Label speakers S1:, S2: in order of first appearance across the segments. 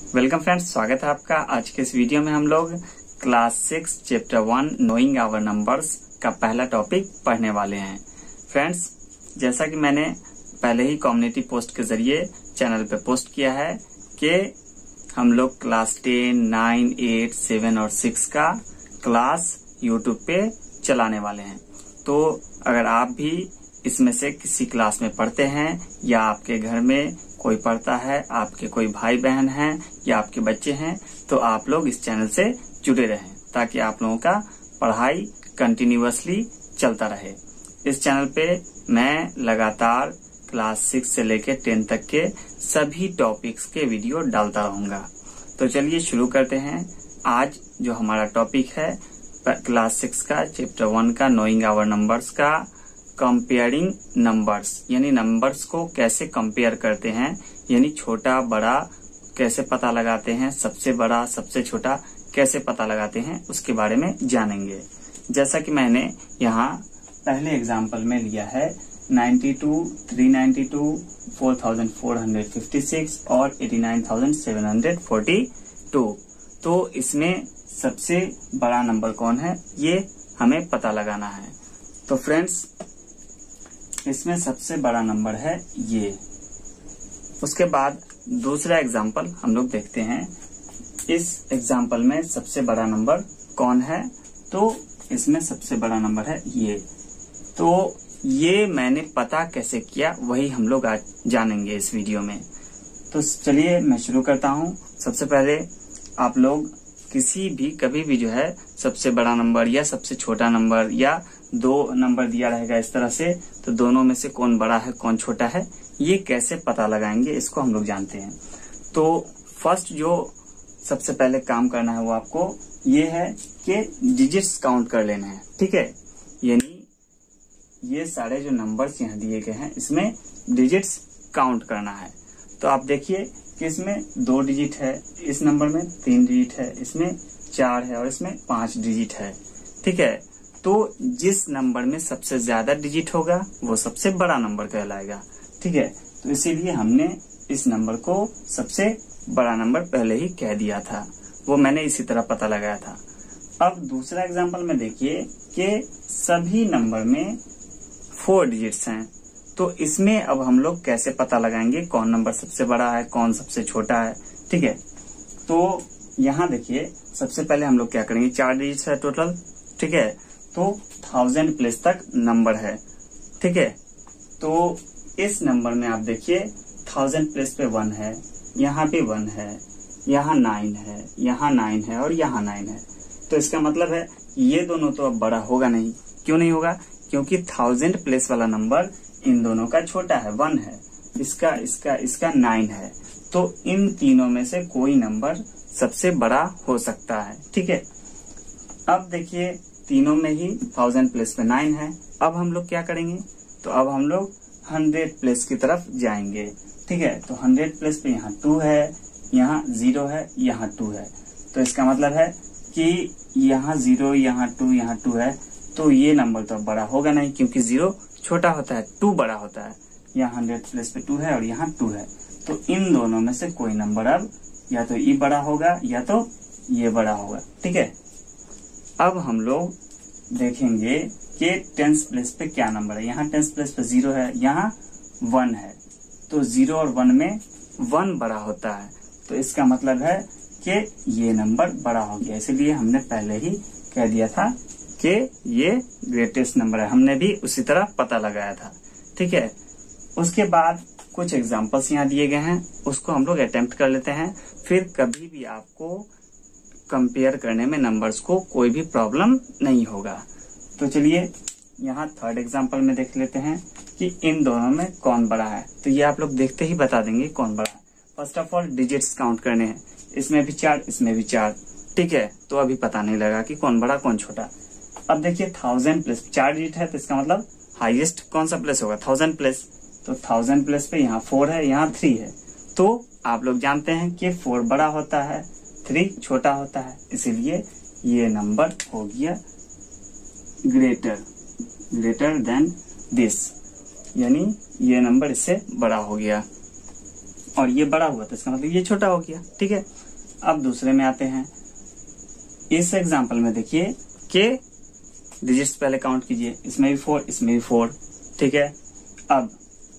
S1: Welcome friends, स्वागत है आपका। आज के इस वीडियो में हम लोग class 6 chapter 1 knowing our numbers का पहला टॉपिक पढ़ने वाले हैं। फ्रेंड्स, जैसा कि मैंने पहले ही कम्युनिटी पोस्ट के जरिए चैनल पे पोस्ट किया है कि हम लोग क्लास 10, 9, 8, 7 और 6 का क्लास यूट्यूब पे चलाने वाले हैं। तो अगर आप भी इसमें से किसी क्लास में पढ़ते हैं या आपके घर में कोई पढ़ता है, आपके कोई भाई बहन हैं या आपके बच्चे हैं, तो आप लोग इस चैनल से जुड़े रहें ताकि आप लोगों का पढ़ाई कंटिन्यूअसली चलता रहे। इस चैनल पे मैं लगातार क्लास 6 से लेकर 10 तक के सभी टॉपिक्स के वीडियो डालता रहूंगा। तो चलिए शुरू करते हैं। आज जो हमारा टॉपिक है क्लास 6 का चैप्टर 1 का नोइंग आवर नंबर्स का कंपेयरिंग नंबर्स, यानी नंबर्स को कैसे कंपेयर करते हैं, यानी छोटा बड़ा कैसे पता लगाते हैं, सबसे बड़ा सबसे छोटा कैसे पता लगाते हैं, उसके बारे में जानेंगे। जैसा कि मैंने यहाँ पहले एग्जाम्पल में लिया है 92, 392, 4456 और 89,742। तो इसमें सबसे बड़ा नंबर कौन है, ये हमें पता लगाना है। तो फ्रेंड्स, इसमें सबसे बड़ा नंबर है ये। उसके बाद दूसरा एग्जाम्पल हम लोग देखते हैं। इस एग्जाम्पल में सबसे बड़ा नंबर कौन है, तो इसमें सबसे बड़ा नंबर है ये। तो ये मैंने पता कैसे किया वही हम लोग आज जानेंगे इस वीडियो में। तो चलिए मैं शुरू करता हूँ। सबसे पहले आप लोग किसी भी कभी भी जो है सबसे बड़ा नंबर या सबसे छोटा नंबर या दो नंबर दिया रहेगा इस तरह से, तो दोनों में से कौन बड़ा है कौन छोटा है ये कैसे पता लगाएंगे, इसको हम लोग जानते हैं। तो फर्स्ट जो सबसे पहले काम करना है वो आपको ये है कि डिजिट्स काउंट कर लेना है। ठीक है, यानी ये सारे जो नंबर्स यहाँ दिए गए हैं इसमें डिजिट्स काउंट करना है। तो आप देखिए कि इसमें 2 डिजिट है, इस नंबर में 3 डिजिट है, इसमें 4 है और इसमें 5 डिजिट है। ठीक है, तो जिस नंबर में सबसे ज्यादा डिजिट होगा वो सबसे बड़ा नंबर कहलाएगा। ठीक है, तो इसीलिए हमने इस नंबर को सबसे बड़ा नंबर पहले ही कह दिया था, वो मैंने इसी तरह पता लगाया था। अब दूसरा एग्जांपल में देखिए कि सभी नंबर में 4 डिजिट्स हैं। तो इसमें अब हम लोग कैसे पता लगाएंगे कौन नंबर सबसे बड़ा है कौन सबसे छोटा है। ठीक है, तो यहाँ देखिए सबसे पहले हम लोग क्या करेंगे, 4 डिजिट्स है टोटल। ठीक है, तो 1000 प्लेस तक नंबर है। ठीक है, तो इस नंबर में आप देखिए 1000 प्लेस पे 1 है, यहाँ पे 1 है, यहाँ 9 है, यहाँ 9 है और यहाँ 9 है। तो इसका मतलब है ये दोनों तो अब बड़ा होगा नहीं। क्यों नहीं होगा, क्योंकि 1000 प्लेस वाला नंबर इन दोनों का छोटा है, 1 है, इसका 9 है। तो इन तीनों में से कोई नंबर सबसे बड़ा हो सकता है। ठीक है, अब देखिए तीनों में ही 1000 प्लेस पे 9 है। अब हम लोग क्या करेंगे, तो अब हम लोग 100 प्लेस की तरफ जाएंगे। ठीक है, तो 100 प्लेस पे यहाँ 2 है, यहाँ 0 है, यहाँ 2 है। तो इसका मतलब है कि यहाँ 0, यहाँ 2, यहाँ 2 है। तो ये नंबर तो बड़ा होगा नहीं, क्योंकि 0 छोटा होता है, 2 बड़ा होता है। यहाँ 100 प्लेस पे 2 है और यहाँ 2 है। तो इन दोनों में से कोई नंबर अब या तो ये बड़ा होगा या तो ये बड़ा होगा। ठीक है, अब हम लोग देखेंगे कि 10 प्लेस पे क्या नंबर है। यहाँ 10 प्लेस पे 0 है, यहाँ 1 है। तो 0 और 1 में 1 बड़ा होता है। तो इसका मतलब है कि ये नंबर बड़ा हो गया। इसलिए हमने पहले ही कह दिया था कि ये ग्रेटेस्ट नंबर है। हमने भी उसी तरह पता लगाया था। ठीक है, उसके बाद कुछ एग्जाम्पल्स यहाँ दिए गए हैं, उसको हम लोग अटेम्प्ट कर लेते हैं। फिर कभी भी आपको कंपेयर करने में नंबर्स को कोई भी प्रॉब्लम नहीं होगा। तो चलिए यहाँ थर्ड एग्जांपल में देख लेते हैं कि इन दोनों में कौन बड़ा है। तो ये आप लोग देखते ही बता देंगे कौन बड़ा है। First of all digits count करने हैं, इसमें भी 4 इसमें भी 4। ठीक है, तो अभी पता नहीं लगा कि कौन बड़ा कौन छोटा। अब देखिए 1000 प्लेस 4 डिजिट है, तो इसका मतलब हाईएस्ट कौन सा प्लेस होगा, 1000 प्लेस। तो 1000 प्लेस पे यहाँ 4 है, यहाँ 3 है। तो आप लोग जानते हैं कि 4 बड़ा होता है, 3 छोटा होता है। इसीलिए ये नंबर हो गया ग्रेटर देन दिस, यानी ये नंबर इससे बड़ा हो गया। और ये बड़ा हुआ तो इसका मतलब ये छोटा हो गया। ठीक है, अब दूसरे में आते हैं। इस एग्जाम्पल में देखिए कि डिजिट्स पहले काउंट कीजिए, इसमें भी 4, इसमें भी 4। ठीक है, अब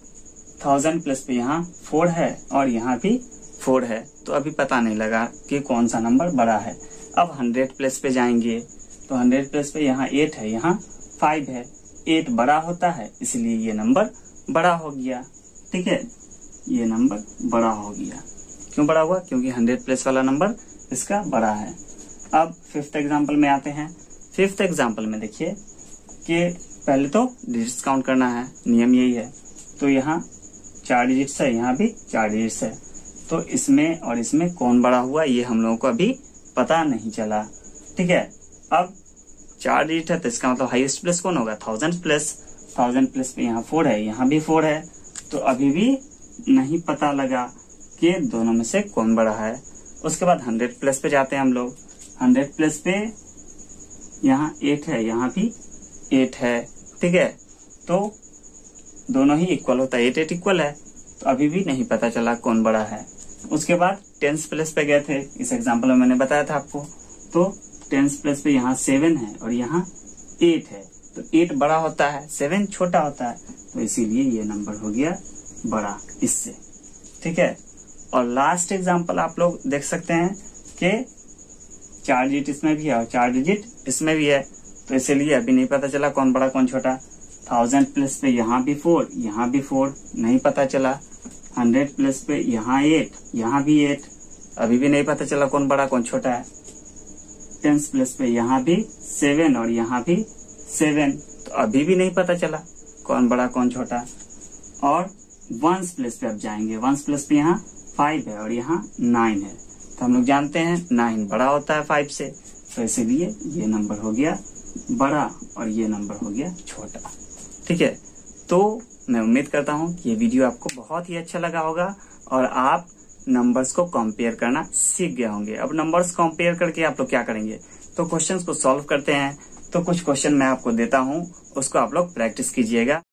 S1: 1000 प्लस पे यहाँ 4 है और यहाँ भी 4 है, तो अभी पता नहीं लगा कि कौन सा नंबर बड़ा है। अब 100 प्लस पे जाएंगे तो 100 प्लस पे यहाँ 8 है, यहाँ 5 है। 8 बड़ा होता है इसलिए ये नंबर बड़ा हो गया। ठीक है, ये नंबर बड़ा हो गया। क्यों बड़ा हुआ? क्योंकि 100 प्लस वाला नंबर इसका बड़ा है। अब 5th एग्जाम्पल में आते हैं। 5th एग्जाम्पल में देखिए कि पहले तो डिजिट्स काउंट करना है, नियम यही है। तो यहाँ 4 डिजिट्स है, यहाँ भी 4 डिजिट्स है, तो इसमें और इसमें कौन बड़ा हुआ ये हम लोगों को अभी पता नहीं चला। ठीक है, अब 4 डिजिट है तो इसका मतलब हाईएस्ट प्लस कौन होगा? 1000 प्लस। 1000 प्लस पे यहाँ 4 है, यहाँ भी 4 है, तो अभी भी नहीं पता लगा कि दोनों में से कौन बड़ा है। उसके बाद 100 प्लस पे जाते हैं हम लोग। 100 प्लस पे यहाँ 8 है, यहाँ भी 8 है। ठीक है, तो दोनों ही इक्वल होता है, 8 इक्वल है, तो अभी भी नहीं पता चला कौन बड़ा है। उसके बाद 10 प्लस पे गए थे, इस एग्जाम्पल में मैंने बताया था आपको। तो 10 प्लस पे यहाँ 7 है और यहाँ 8 है, तो 8 बड़ा होता है, 7 छोटा होता है, तो इसीलिए ये नंबर हो गया बड़ा इससे। ठीक है, और लास्ट एग्जाम्पल आप लोग देख सकते हैं कि 4 डिजिट इसमें भी है और 4 डिजिट इसमें भी है, तो इसीलिए अभी नहीं पता चला कौन बड़ा कौन छोटा। 1000 प्लस पे यहाँ भी 4, यहाँ भी 4, नहीं पता चला। 100 प्लस पे यहाँ 8, यहाँ भी 8, अभी भी नहीं पता चला कौन बड़ा कौन छोटा है। 10 प्लस पे यहाँ भी 7 और यहाँ भी 7, तो अभी भी नहीं पता चला कौन बड़ा कौन छोटा। और 1 प्लस पे अब जाएंगे। 1 प्लस पे यहाँ 5 है और यहाँ 9 है, तो हम लोग जानते हैं 9 बड़ा होता है 5 से, तो इसीलिए ये नंबर हो गया बड़ा और ये नंबर हो गया छोटा। ठीक है, तो मैं उम्मीद करता हूँ कि ये वीडियो आपको बहुत ही अच्छा लगा होगा और आप नंबर्स को कंपेयर करना सीख गए होंगे। अब नंबर्स कंपेयर करके आप लोग क्या करेंगे? तो क्वेश्चंस को सॉल्व करते हैं। तो कुछ क्वेश्चन मैं आपको देता हूँ, उसको आप लोग प्रैक्टिस कीजिएगा।